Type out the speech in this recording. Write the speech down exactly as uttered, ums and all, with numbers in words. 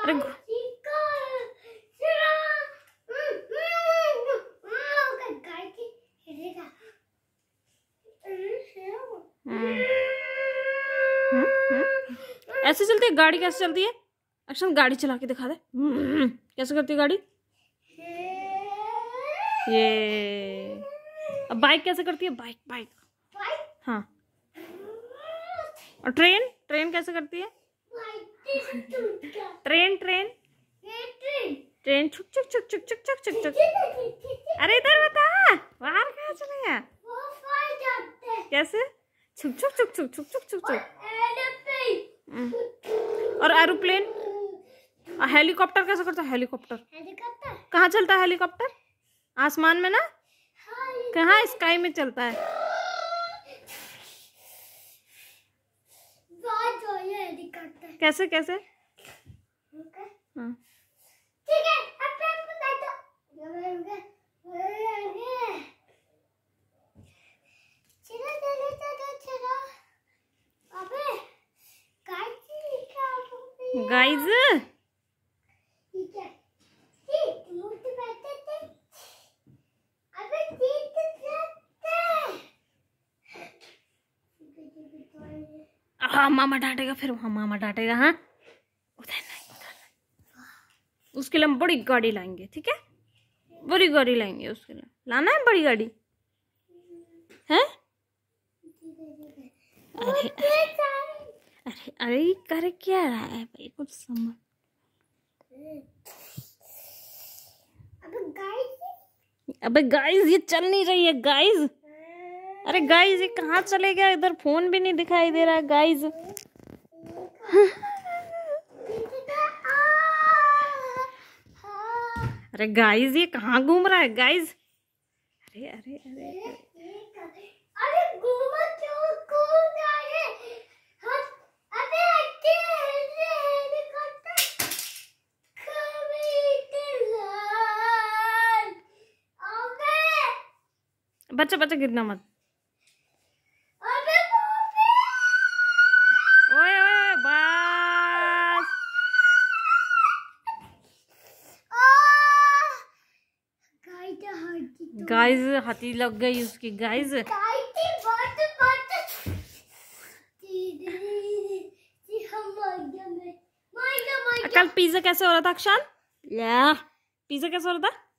अरे ऐसे चलती है गाड़ी? कैसे चलती है अक्षत? गाड़ी चला के दिखा दे। कैसे करती है गाड़ी? ये अब बाइक कैसे करती है? बाइक बाइक हाँ। और ट्रेन ट्रेन कैसे करती है? ट्रेन ट्रेन ट्रेन छुक छुक छुक छुक छुक छुक छुक छुक। अरे इधर बता, बाहर कहाँ चले गया? कैसे? छुक छुक छुक छुक छुक छुक छुक छुक। और एरोप्लेन? हेलीकॉप्टर कैसे करता है? हेलीकॉप्टर कहाँ चलता है? हेलीकॉप्टर आसमान में ना, कहाँ? स्काई में चलता है। कैसे कैसे? हाँ। गाइज हाँ, मामा डांटेगा फिर। हाँ मामा डांटेगा। हाँ उधर नहीं उधर नहीं। उसके लिए हम बड़ी गाड़ी लाएंगे, ठीक है? बड़ी गाड़ी लाएंगे उसके लिए। लाना है बड़ी गाड़ी है? अरे अरे अरे कर क्या रहा है भाई? कुछ समझ। अबे गाइस ये चल नहीं रही है गाइस। अरे गाइस ये कहाँ चले गया? इधर फोन भी नहीं दिखाई दे रहा है गाइस। अरे गाइस ये कहाँ घूम रहा है गाइस? अरे अरे अरे अरे घूमर क्यों घूम रहा है? अबे अच्छे हेलीकॉप्टर बच्चा बच्चा गिरना मत। अबे ओए ओए बस। गाइस हाथी लग गई उसकी गाइस। कल पिज्जा कैसे हो रहा था अक्षांत? पिज्जा कैसे हो रहा था?